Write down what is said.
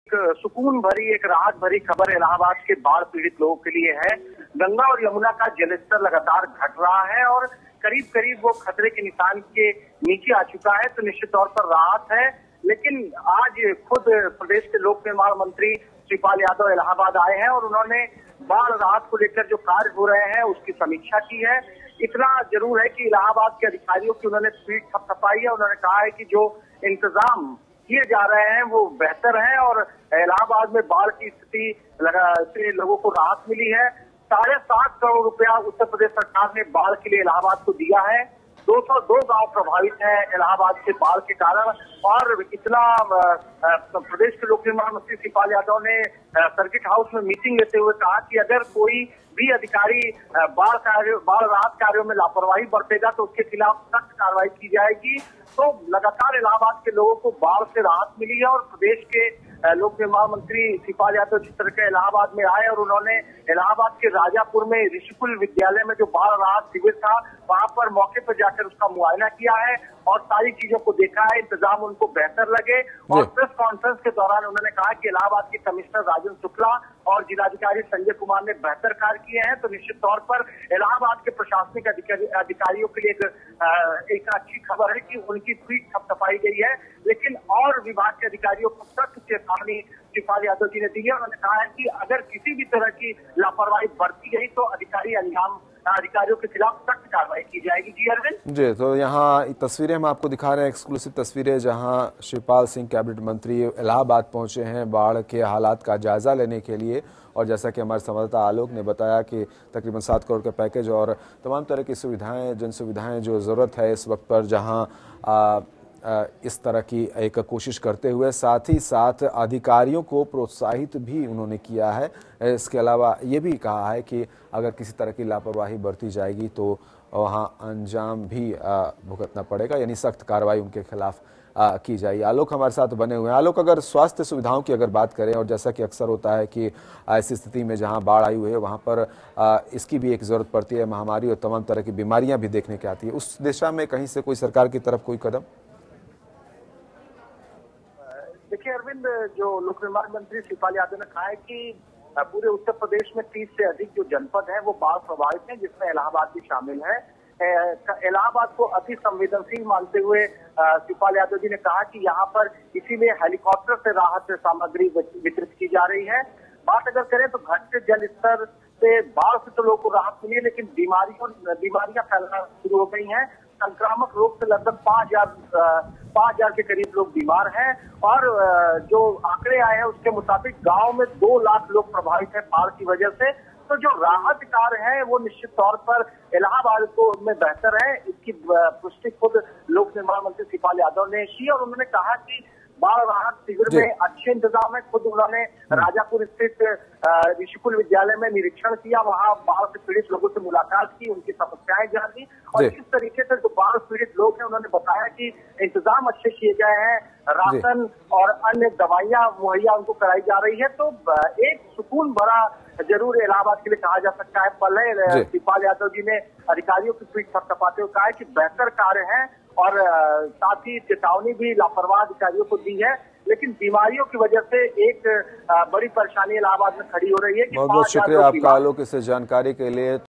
सुकून भरी, एक राहत भरी खबर इलाहाबाद के बाढ़ पीड़ित लोगों के लिए है। गंगा और यमुना का जलस्तर लगातार घट रहा है और करीब करीब वो खतरे के निशान के नीचे आ चुका है, तो निश्चित तौर पर राहत है। लेकिन आज खुद प्रदेश के लोक निर्माण मंत्री शिवपाल यादव इलाहाबाद आए हैं और उन्होंने बाढ़ राहत को लेकर जो कार्य हो रहे हैं उसकी समीक्षा की है। इतना जरूर है कि इलाहाबाद के अधिकारियों की उन्होंने पीठ थपथपाई है। उन्होंने कहा है कि जो इंतजाम किए जा रहे हैं वो बेहतर है और इलाहाबाद में बाढ़ की स्थिति से लोगों को राहत मिली है। 7.5 करोड़ रुपया उत्तर प्रदेश सरकार ने बाढ़ के लिए इलाहाबाद को दिया है। 202 गांव प्रभावित हैं इलाहाबाद से बाढ़ के कारण। और इतना प्रदेश के लोक निर्माण मंत्री शिवपाल यादव ने सर्किट हाउस में मीटिंग लेते हुए कहा कि अगर कोई भी अधिकारी बाढ़ राहत कार्यों में लापरवाही बरतेगा तो उसके खिलाफ सख्त कार्रवाई की जाएगी। तो लगातार इलाहाबाद के लोगों को बाढ़ से राहत मिली है और प्रदेश के लोक निर्माण मंत्री शिवपाल यादव जिस तरह के इलाहाबाद में आए और उन्होंने इलाहाबाद के राजापुर में ऋषिकुल विद्यालय में जो बाढ़ राहत शिविर था वहां पर मौके पर जाकर उसका मुआयना किया है और सारी चीजों को देखा है। इंतजाम उनको बेहतर लगे और प्रेस कॉन्फ्रेंस के दौरान उन्होंने कहा कि इलाहाबाद के कमिश्नर राजन शुक्ला और जिलाधिकारी संजय कुमार ने बेहतर कार्य किए हैं। तो निश्चित तौर पर इलाहाबाद के प्रशासनिक अधिकारियों के लिए एक अच्छी खबर है कि उनकी पीठ थपथपाई गई है। लेकिन और विभाग के अधिकारियों को सख्त चेतावनी शिवपाल यादव जी ने दी है। उन्होंने कहा है कि अगर किसी भी तरह की लापरवाही बरती गई तो अधिकारियों के खिलाफ सख्त कार्रवाई की जाएगी। जी अरविंद जी, तो यहाँ तस्वीरें हम आपको दिखा रहे हैं, एक्सक्लूसिव तस्वीरें, जहाँ शिवपाल सिंह कैबिनेट मंत्री इलाहाबाद पहुंचे हैं बाढ़ के हालात का जायजा लेने के लिए। और जैसा कि हमारे संवाददाता आलोक ने बताया कि तकरीबन 7 करोड़ का पैकेज और तमाम तरह की सुविधाएं, जन सुविधाएं जो ज़रूरत है इस वक्त पर, जहां इस तरह की एक कोशिश करते हुए साथ ही साथ अधिकारियों को प्रोत्साहित भी उन्होंने किया है। इसके अलावा ये भी कहा है कि अगर किसी तरह की लापरवाही बरती जाएगी तो वहाँ अंजाम भी भुगतना पड़ेगा, यानी सख्त कार्रवाई उनके खिलाफ की जाएगी। आलोक हमारे साथ बने हुए हैं। आलोक, अगर स्वास्थ्य सुविधाओं की अगर बात करें, और जैसा कि अक्सर होता है कि ऐसी स्थिति में जहां बाढ़ आई हुई है वहां पर इसकी भी एक जरूरत पड़ती है, महामारी और तमाम तरह की बीमारियां भी देखने की आती है, उस दिशा में कहीं से कोई सरकार की तरफ कोई कदम? देखिए अरविंद, जो लोक निर्माण मंत्री शिवपाल यादव ने कहा है कि पूरे उत्तर प्रदेश में 30 से अधिक जो जनपद हैं वो बाढ़ प्रभावित हैं, जिसमें इलाहाबाद भी शामिल है। इलाहाबाद को अति संवेदनशील मानते हुए शिवपाल यादव जी ने कहा कि यहाँ पर इसीलिए हेलीकॉप्टर से राहत सामग्री वितरित की जा रही है। बात अगर करें तो घटते जल स्तर से बाढ़ से तो लोगों को राहत मिली है, लेकिन बीमारियां फैलना शुरू हो गई हैं। संक्रामक रोग से लगभग 5,000 के करीब लोग बीमार हैं और जो आंकड़े आए हैं उसके मुताबिक गांव में 2 लाख लोग प्रभावित हैं बाढ़ की वजह से। तो जो राहत कार्य है वो निश्चित तौर पर इलाहाबाद को में बेहतर है। इसकी पुष्टि खुद लोक निर्माण मंत्री शिवपाल यादव ने की और उन्होंने कहा कि बाढ़ राहत शिविर में अच्छे इंतजाम है। खुद उन्होंने राजापुर स्थित ऋषिकुल विद्यालय में निरीक्षण किया, वहां बाढ़ से पीड़ित लोगों से मुलाकात की, उनकी समस्याएं जानी और इस तरीके से जो बाढ़ पीड़ित लोग हैं उन्होंने बताया कि इंतजाम अच्छे किए गए हैं, राशन और अन्य दवाइयां मुहैया उनको कराई जा रही है। तो एक सुकून भरा जरूर इलाहाबाद के लिए कहा जा सकता है पल है। शिवपाल यादव जी ने अधिकारियों की पीठ थपथपाते हुए कहा है कि बेहतर कार्य है और साथ ही चेतावनी भी लापरवाह अधिकारियों को दी है। लेकिन बीमारियों की वजह से एक बड़ी परेशानी इलाहाबाद में खड़ी हो रही है कि बहुत बहुत शुक्रिया आपका आलोक इस जानकारी के लिए।